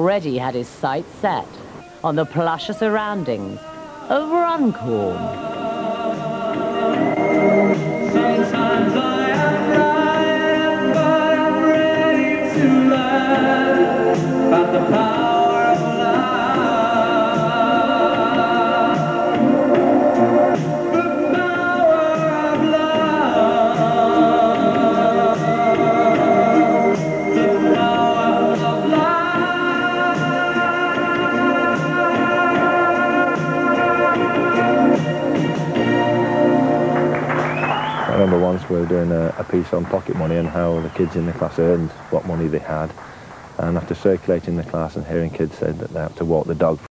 already had his sights set on the plusher surroundings of Runcorn. Sometimes I am blind, but I'm ready to learn about the power of love. The power of love. The power of love. I remember once we were doing a piece on pocket money and how the kids in the class earned what money they had, and after circulating the class and hearing kids say that they have to walk the dog